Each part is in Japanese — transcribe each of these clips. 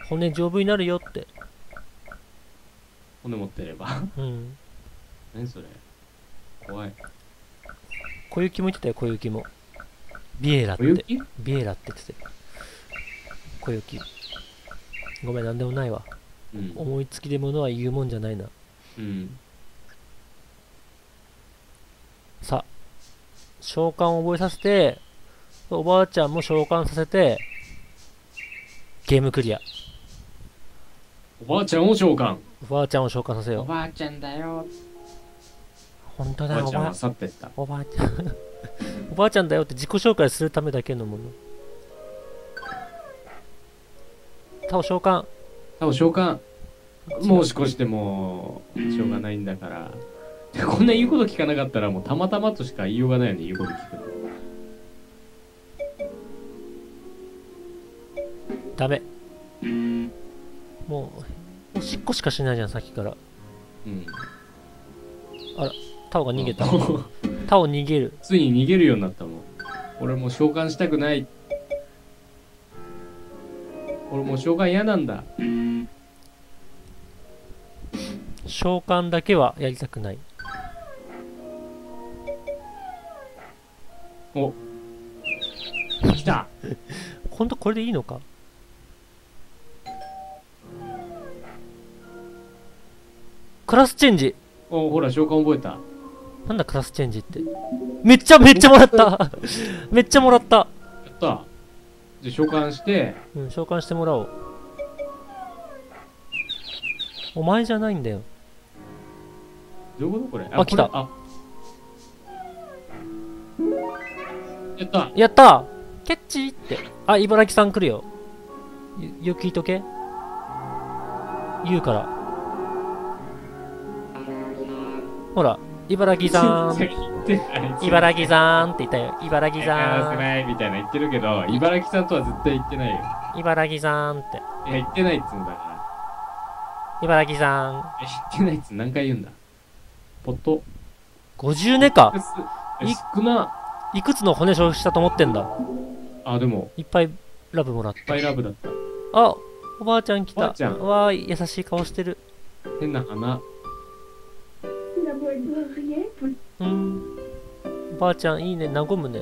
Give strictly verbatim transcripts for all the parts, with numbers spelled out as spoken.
骨丈夫になるよって。 骨持ってれば。 うん。 何それ。怖い。 小雪も言ってたよ、小雪も。ビエラって。 小雪？ ビエラって言ってたよ。小雪。ごめん、なんでもないわ。 うん。 思いつきでものは言うもんじゃないな。 うん。 さ、召喚を覚えさせて、おばあちゃんも召喚させて、ゲームクリア。 おばあちゃんを召喚。 おばあちゃんを召喚させよう。 おばあちゃんだよ。 本当だよ、 おばあちゃんは去ってった。 おばあちゃん。おばあちゃんだよって自己紹介するためだけのもの。タオ召喚。 タオ召喚。もう少しでもしょうがないんだから。こんな言うこと聞かなかったらもうたまたまとしか言いようがないよね、言うこと聞くの。 ダメ。もう、おしっこしかしないじゃん、さっきから。 うん。 あら、タオが逃げた。タオ逃げる。 ついに逃げるようになったもん。俺もう召喚したくない。俺もう召喚嫌なんだ。 召喚だけはやりたくない。 お、来た。 ほんとこれでいいのか？クラスチェンジ。 お、ほら召喚覚えた。 なんだクラスチェンジって。めっちゃめっちゃもらっためっちゃもらった。 やった。じゃあ召喚して。 うん、召喚してもらおう。お前じゃないんだよ。 どういうことこれ？ あ、来た。 あ、やった。 やったキャッチって。あ、茨城さん来るよ。よ、よく聞いとけ。言うから。ほら、茨城さん。茨城さんって言ったよ。茨城さん。 ないみたいな言ってるけど、茨城さんとは絶対言ってないよ。 茨城さんって。 いや、言ってないっつうんだから。 茨城さん。 え、言ってないっつ何回言うんだ。ポット。 ごじゅうねか。 え、少な。 いくつの骨消費したと思ってんだ。 あ、でも。 いっぱいラブもらった。いっぱいラブだった。 あ、おばあちゃん来た。おばあちゃん。 わーい、優しい顔してる。 変な花。 うん。おばあちゃんいいね、和むね。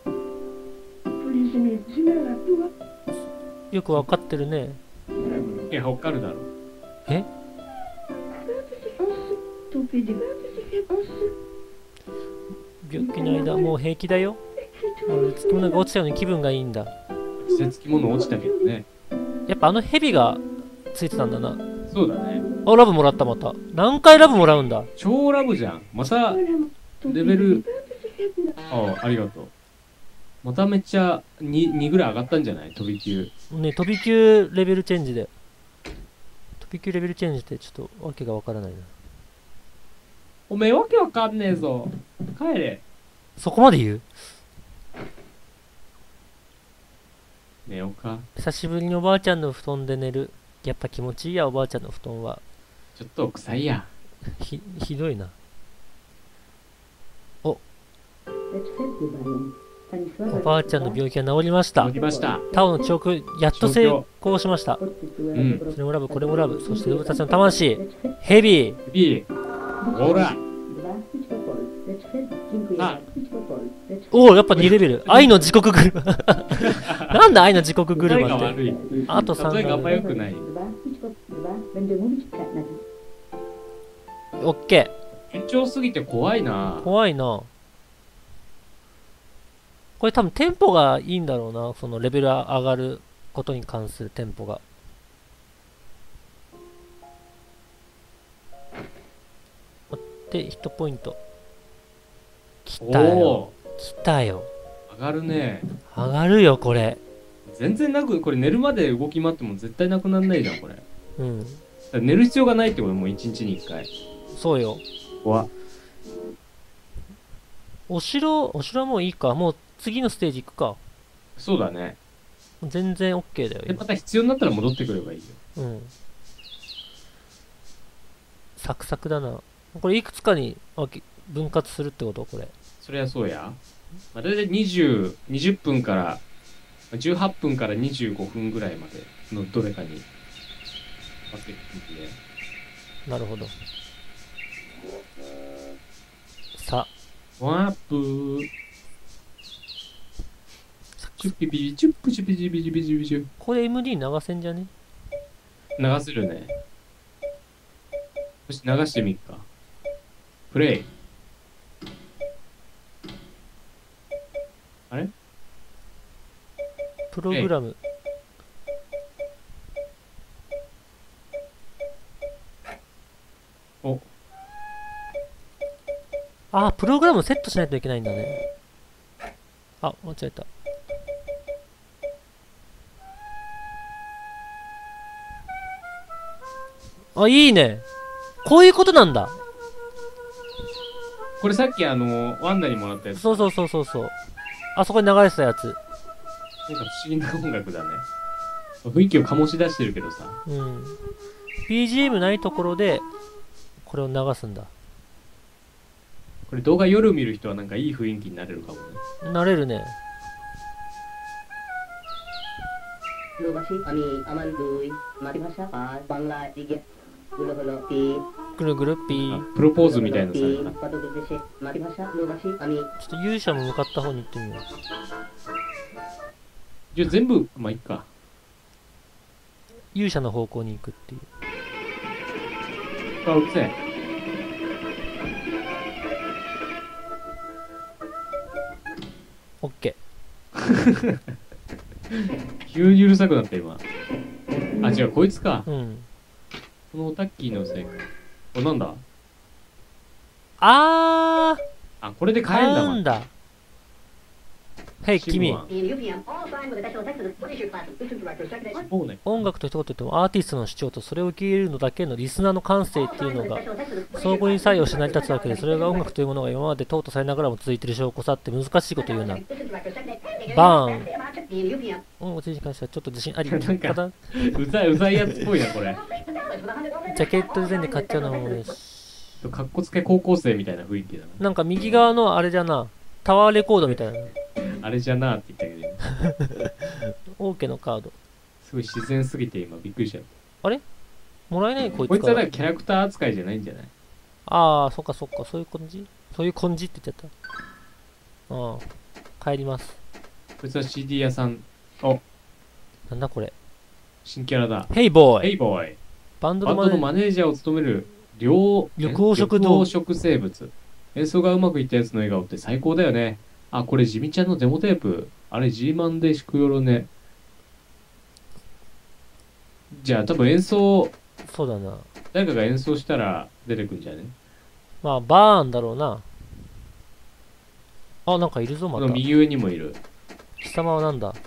よくわかってるね。 いや、わかるだろ。 え？病気の間、もう平気だよ。俺、つきものが落ちたように気分がいいんだ。 季節つきもの落ちたけどね。 やっぱあの蛇がついてたんだな。 そうだね。 あ、ラブもらった、また。何回ラブもらうんだ。 超ラブじゃん。また、レベル、ああ、ありがとう。まためっちゃ に, にぐらい上がったんじゃない？飛び級。 ね、飛び級レベルチェンジで。飛び級レベルチェンジってちょっとわけがわからないな。 おめえわけわかんねえぞ。帰れ。 そこまで言う？ 寝ようか。 久しぶりにおばあちゃんの布団で寝る。やっぱ気持ちいいや、おばあちゃんの布団は。 ちょっと臭いや。 ひ、ひどいな。お。おばあちゃんの病気が治りました。 治りました。 タオの彫刻、やっと成功しました。 うん。 それもラブ、これもラブ。そして動物たちの魂。ヘビー。 ヘビー。ほら。あ。 おお、やっぱにレベル。愛の時刻車。なんだ愛の時刻車って。あとさん。 例えがあんま良くない。 オッケー。延長すぎて怖いな。 怖いな。これ多分テンポがいいんだろうな。そのレベル上がることに関するテンポが。で、ヒットポイント。来たよ。来たよ。 上がるね。 上がるよ、これ。 全然なく、これ寝るまで動き回っても絶対なくなんないじゃん、これ。 うん。 寝る必要がないってこともう一日に一回。 そうよ。 怖。 お城、お城はもういいか。もう次のステージ行くか。 そうだね。 全然 OK だよ。 で、また必要になったら戻ってくればいいよ。 うん。サクサクだな。これいくつかに分割するってことこれ。 そりゃそうや。まあ、だいたいにじゅう、にじゅっぷんから、じゅうはっぷんからにじゅうごふんぐらいまでのどれかにパケットで。 なるほど。さ、 ワープー。チュッピピチュップチュピチュピチュピチュピチュ。 これ エムディー 流せんじゃね？ 流せるね。よし、流してみっか。プレイ。あれプログラム。 お、 あ、プログラムセットしないといけないんだね。あ、間違えた。あ、いいね。こういうことなんだ。 これさっきあの、ワンダにもらったやつ。 そうそうそうそうそう。あそこに流れてたやつ。 なんか不思議な音楽だね。雰囲気を醸し出してるけどさ。 うん。ビージーエム ないところで、これを流すんだ。 これ動画夜見る人はなんかいい雰囲気になれるかもね。 なれるね。 Lokasi kami aman duy, mati masa pas bangla tiga, hulu hulu pi, ぐるぐるピー。 あプロポーズみたいなのされ pi, た。 patu kudese, mati masa lokasi kami ちょっと勇者も向かった方に行ってみよう。 じゃあ全部、まあいっか。 勇者の方向に行くっていう。 あ、うっせえ。 オッケ急にうるさくなった今。あ、違う、こいつか。 ー。うん。 このオタッキーのせいか。お、なんだああ、これでー、 変えんだわ。 なんだ。へい、君。 in U P M, all signed with additional text to the British class assistant director, second そうね。 音楽と一言言ってもアーティストの主張とそれを受け入れるのだけのリスナーの感性っていうのが相互に作用して成り立つわけで、それが音楽というものが今まで淘汰されながらも続いている証拠さって難しいこと言うな。バーン。 in U P M. 音楽に関してはちょっと自信あり。 なんかただうざい、うざいやつっぽいな、これ。 ジャケットデザインで買っちゃうのもよし。 かっこつけ高校生みたいな雰囲気だなんか右側のあれじゃな、タワーレコードみたいな。 な。あれじゃなーって言ったけど、 オーケーのカード。 すごい自然すぎて今びっくりしちゃっもらえないこいた。こいつから。 つはなんかキャラクター扱いじゃないんじゃない？ ああ、そっかそっか、そういう感じそういう感じって言っちゃった。ああ、帰ります。 こいつは シーディー 屋さん。お、 なんだこれ。 新キャラだ。 ヘイボーイ、 ヘイボーイ。 バンドバンドののマネマネージャーを務める両緑黄色道緑黄色生物。演奏がうまくいったやつの笑顔って最高だよね。あ、これ地味ちゃんのデモテープ。あれ G マンでシクヨロね。じゃあ多分演奏、 そうだな。 誰かが演奏したら出てくんじゃね？ まあ、バーンだろうな。あ、なんかいるぞ、また。 この右上にもいる。 貴様はなんだ。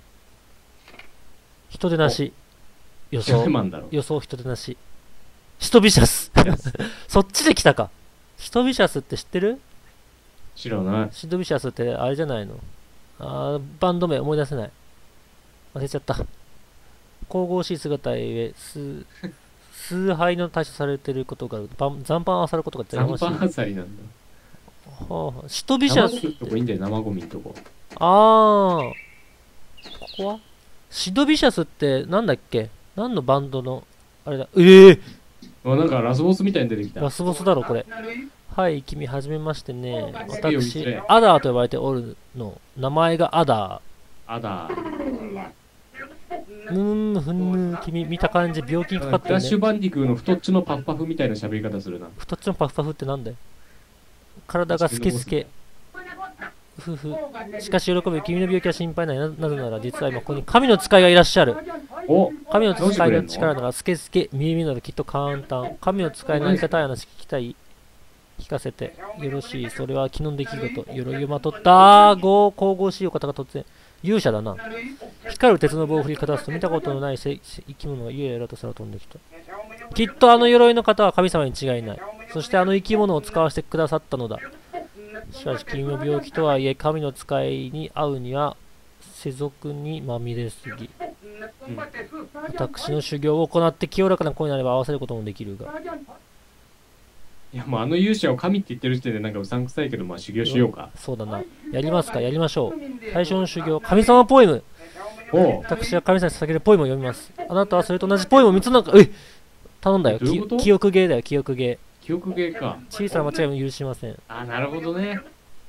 人手なし。予シャ想。 ーマンだろ。 予想人手なし。シトビシャス。そっちで来たか。シトビシャスって知ってる？ 知らない。 シトビシャスってあれじゃないの？あー、バンド名思い出せない。忘れちゃった。神々しい姿ゆえ、崇崇拝の対処されていることがある。ばん残飯あさることが残羨ましい。 飯あさりなんだ。 はあ、シトビシャ生ゴミんス。 とこいいんだよ、生ゴミんとこ。 あー、ここはシドビシャスってなんだっけ？何のバンドのあれだ。ええー、 あ、なんかラスボスみたいに出てきた。 ラスボスだろこれ。はい、君はじめましてね。 いいよ私見て、 アダーと呼ばれておるの。名前がアダあだ。 ー。うーん、ふんぬ、君見た感じ病気にかかってるね。 クラッシュバンディクーの太っちょのパフパフみたいな喋り方するな。 太っちょのパフパフってなんだよ。体がスケスケ。ふふ。しかし喜ぶ君の病気は心配ない。ななぜなら実は今ここに神の使いがいらっしゃる。 お、 神の使いのどうしてくれんの力ならスケスケ、見え見えならきっと簡単。神の使いのやり方や話聞きたい。聞かせてよろしい。それは昨日の出来事。鎧をまとったご神々しいお方が突然。勇者だな。光る鉄の棒を振りかざすと見たことのない生き物がゆらゆらと空飛んできた。きっとあの鎧の方は神様に違いない。そしてあの生き物を使わせてくださったのだ。しかし君の病気とはいえ神の使いに会うには世俗にまみれすぎ。 うん、 私の修行を行って清らかな声になれば合わせることもできるが。 いやもうあの勇者を神って言ってる時点でなんかうさんくさいけど、まあ修行しようか。 そうだな。やりますか、やりましょう。最初の修行、神様ポエム。 おう。 私は神様に捧げるポエムを読みます。あなたはそれと同じポエムをみっつなんか、え頼んだよ。 どういうことき記憶ゲーだよ、記憶ゲ記憶ゲーか。 ー。小さな間違いも許しません。 あ、なるほどね。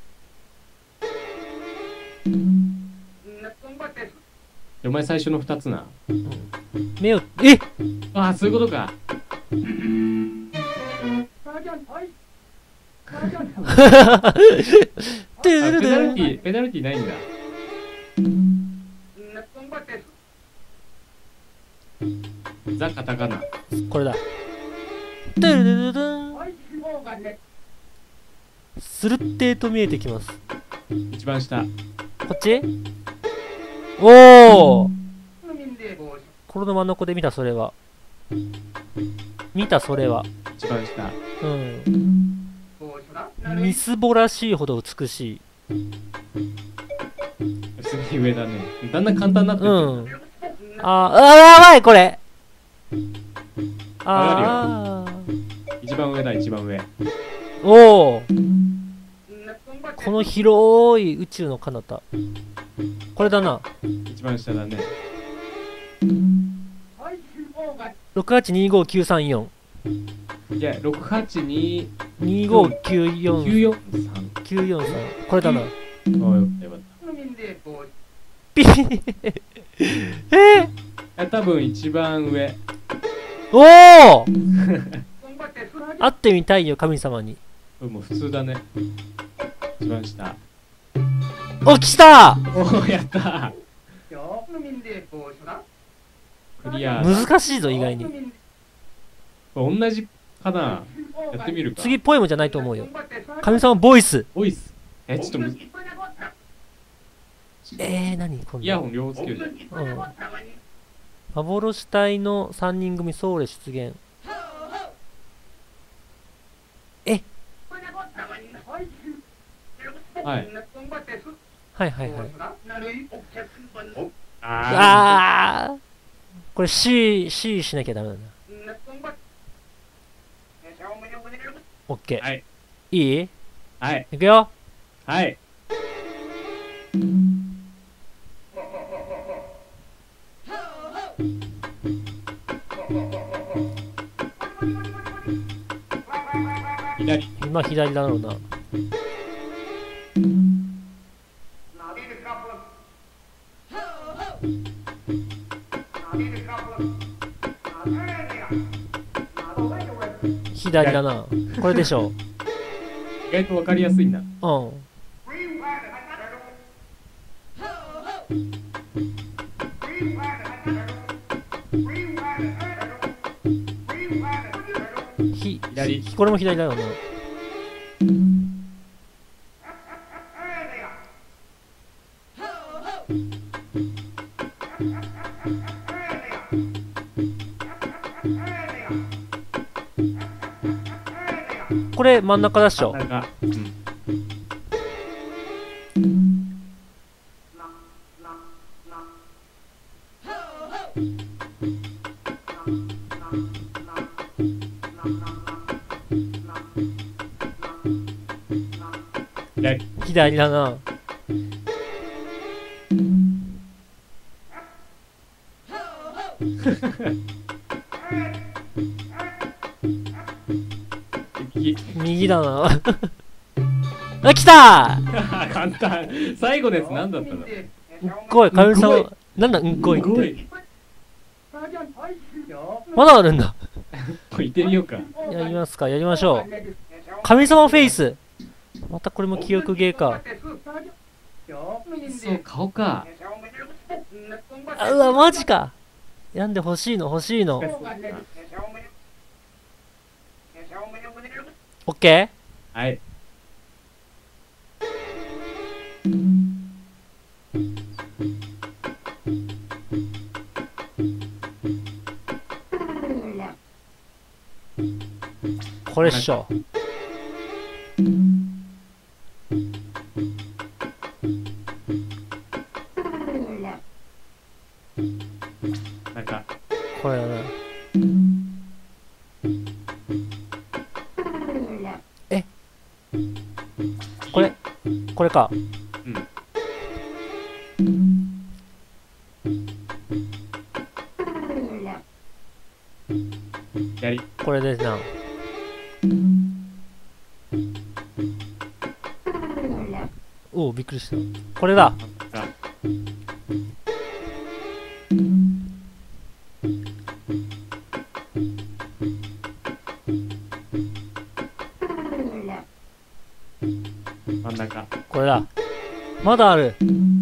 お前最初の二つな。 目を、えああ、そういうことか。 トゥあ、 ルルペナルルティ、ペナルティないんだ。ザ・カタカナ。 これだ。トゥルルルルン。スルッテーと見えてきます。 一番下。 こっちおおこれの真ん中で見たそれは。見たそれは。 一番下。 うん。みすぼらしいほど美しい。 普通に上だね。だんだん簡単になってる。 うん。あー、あー、やばいこれあー。 一番上だ、一番上。 おおこの広い宇宙の彼方。これだな。 一番下だね。 ろくはちにごきゅうさんよん。 いや、ろくはちににごきゅうよん。 きゅうよんさん。 きゅうよんさん。これだな。 ああ、よかったよかっピッえた。いや、多分一番上。 おお会ってみたいよ、神様に。 これもう普通だね。一番下。 お、来たおお、やったクリア。 難しいぞ、意外に。 これ同じかな。やってみるか。 次、ポエムじゃないと思うよ。神様ボイス。 ボイス。え、ちょっとむずえー、何こんな。 イヤホン両方つけるじゃん。 うん。幻隊のさんにん組ソウレ出現。えはい。 はいはいはい。 ああーこれ C、C しなきゃダメなんだ。オッケー。 はい。 いいーはい。 いくよ。 はい。左。 今左だろうな。左だな。これでしょ意外とわかりやすいんだ。 う。うん。ひ、 左ひこれも左だろうな。これ真ん中だっしょ。 なんか、うん。左。 左だな。 右。 右だな。あ、来た簡単。最後のやつ何だったの？ うんこい、かみさうんこん。なんだ、うんこいって。 すごい。 まだあるんだ。 これ行ってみようか。 やりますか、やりましょう。神様フェイス。またこれも記憶ゲーか。 そう、顔か。 あうわ、マジか。やんで欲しいの、欲しいの。オッケはい。 ーこれっしょ。 なんか、 これだな。えこれ、これか。 うん。 やり。 これですな。おお、びっくりした。これだ。 あ、真ん中。 これだ。まだある。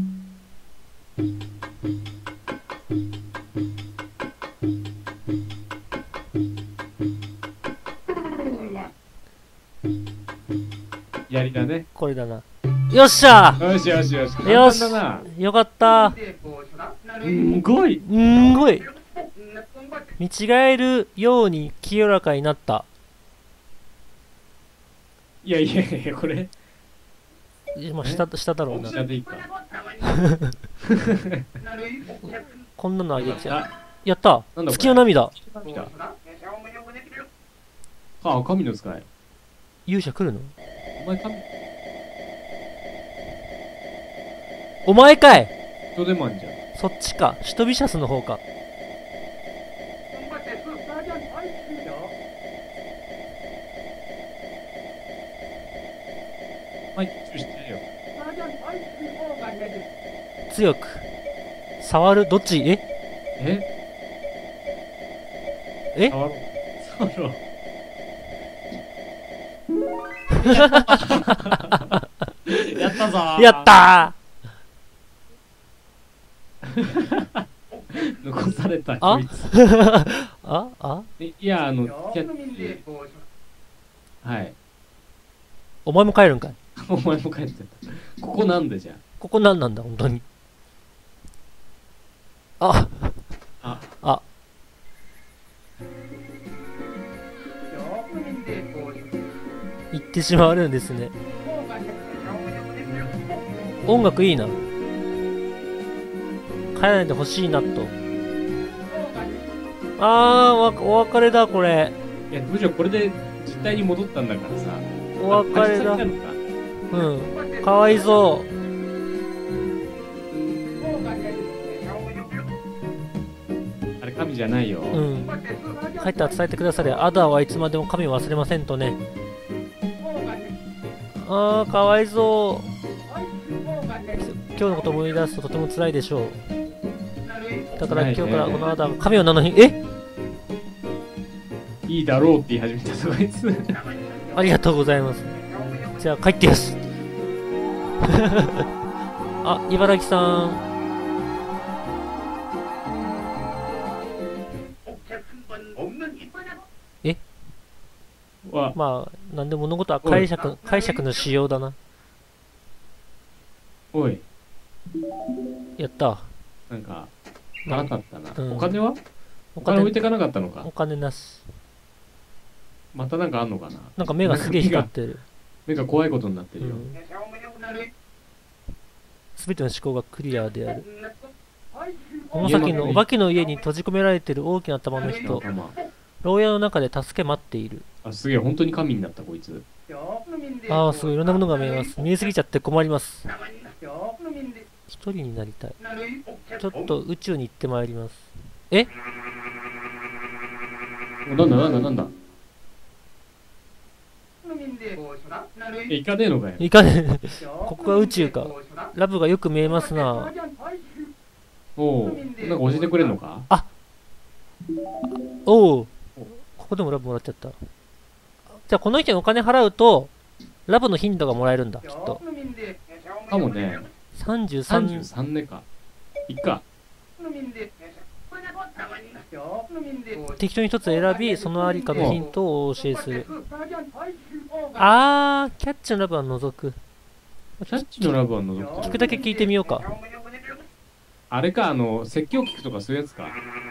やりだね。 これだな。よっしゃよしよしよし。 よし簡単だな。 よかったすごい。 ー。んごい。見違えるように清らかになった。 いやいやいや、これ。 まあ、下、下だろうな。 下でいいか。 こんなのあげちゃう。 あ、 やったなんだこれ月の涙。 来た。あ、神の使い。 勇者来るのお前神、 お前かい人でもあんじゃん。 そっちか。シュトビシャスの方か。 はい、注意してよ。 強く。触るどっちえええ触ろう。触ろう。やったぞー。 やった残されたあこいつ。 ーああえいや、あの、キャッチ。はい。 お前も帰るんかいお前も帰ってた。ここなんでじゃここなんなんだ、本当に。ああ。 あ。行ってしまうんですね。音楽いいな。帰らないでほしいなと。あー、わお別れだ、これ。 いや、どうしよう、これで実態に戻ったんだからさ。 お別れだ。 あれのかうん。かわいそう。 あれ、神じゃないよ。 うん。帰ったら伝えてくだされ。アダーはいつまでも神を忘れませんとね。あー、かわいそう。今日のことを思い出すととても辛いでしょう。だから今日からこのアダーが神を名乗り、えいいだろうって言い始めたぞ、こいつ。 ありがとうございます。じゃあ帰ってよし。あ、茨城さん。えわ、 まあ、なんで物事は解釈、解釈の仕様だな。 おい、 やった。 なんか、なかったな。 うんお金はおお金置い金、 てかなかったのかお。金なし。 またなんかあんのかな。 なんか目がすげえ光ってる。 目が怖いことになってるよ。 うん。すべての思考がクリアである。この先のお化けの家に閉じ込められている大きな頭の人、 仲間。 牢屋の中で助け待っている。 あ、すげえ、本当に神になった、こいつ。 ああ、すごい、いろんなものが見えます。見えすぎちゃって困ります。一人になりたい。ちょっと宇宙に行ってまいります。えおなんだなんだなんだ。え、行かねえのかよ。 いかねえ。ここが宇宙か。ラブがよく見えますな。 おう、なんか教えてくれんのか。 おお。ここでもラブもらっちゃった。じゃあこの人にお金払うと、ラブの頻度がもらえるんだ、きっと。 かもね。 さんじゅうさん。 さんじゅうさんねか。いっか。 適当に一つ選び、そのありかのヒントをお教えする。あー、キャッチのラブは除く。 キャッチのラブは除く。 聞くだけ聞いてみようか。 あれか、あの、説教聞くとかそういうやつか。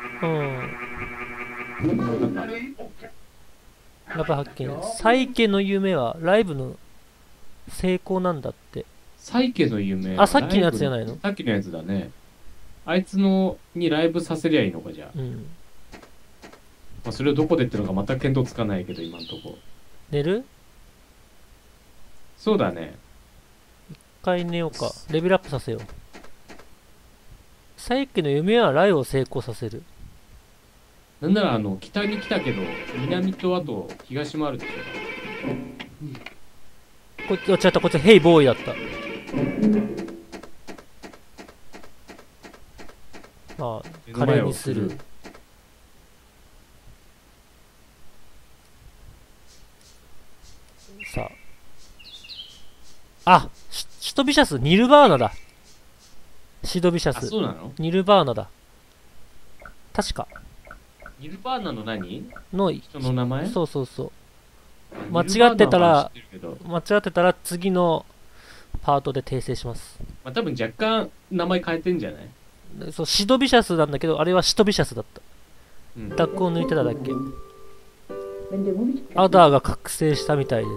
うん。 なんか、 ラブ発見。サイケの夢はライブの成功なんだって。 サイケの夢。 あ、さっきのやつじゃないの？ さっきのやつだね。あいつの、にライブさせりゃいいのか、じゃあ。 うん。 まあ、それをどこでってのか全く見当つかないけど、今んとこ。 寝る？ そうだね。 一回寝ようか。レベルアップさせよう。サイケの夢はライブを成功させる。 なんならあの北に来たけど南とあと東もあるでしこっち、あ、違った、こっち、ヘイボーイだった。まあ、カレーにする。さあ。あ、シシトビシャス、ニルバーナだ。シドビシャあ、 ス。 そうなの？ ニルバーナだ。確か。 ニルバーナの何？ の、 人の名前？ そうそうそう。 あ間違ってたら、 ニルバーナは知ってるけど間違ってたら次のパートで訂正します。 まあ多分若干名前変えてんじゃない？ でそう、シドビシャスなんだけど、あれはシトビシャスだった。 うん。 ダックを抜いてただけ。アダーが覚醒したみたいです。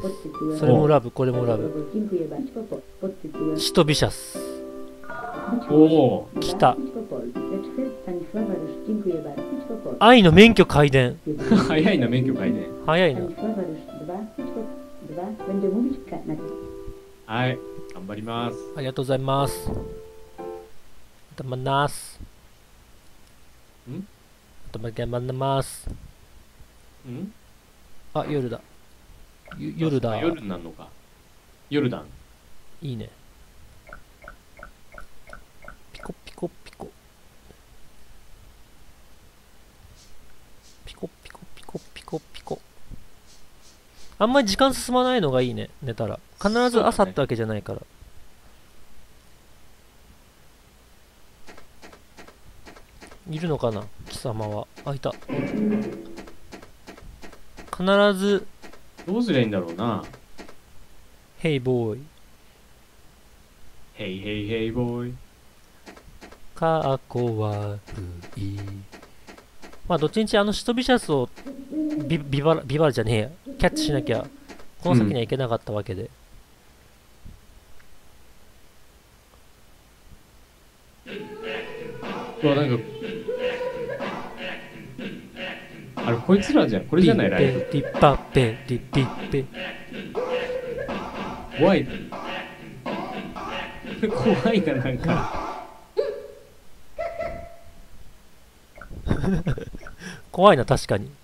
それもラブ、これもラブ。シトビシャス。 おお。 来た。愛の免許改伝。 早いな、免許改伝。 早いな。 はい、頑張ります。 ありがとうございます。頭なす。 ん頭頑張ります。 んあ、夜だ。ゆ夜だ。 夜になるのか。夜だ。 いいね。ピコピコピコ。ピコピコピコピコピコ。あんまり時間進まないのがいいね、寝たら。必ず朝ってわけじゃないから。いるのかな貴様は。あ、いた。必ず、 どうすりゃいいんだろうな。 ヘイボーイ。 ヘイヘイヘイボーイ。 かっこ悪い。まあ、どっちにしあのシトビシャスをビビバラ、ビバラじゃねえや。キャッチしなきゃ、この先には行けなかったわけで。 うわ、なんか、あれ、こいつらじゃん。これじゃないライブ。 ディッパペ、ディッディッペ。 怖い。怖いな、なんか。 怖いな、確かに。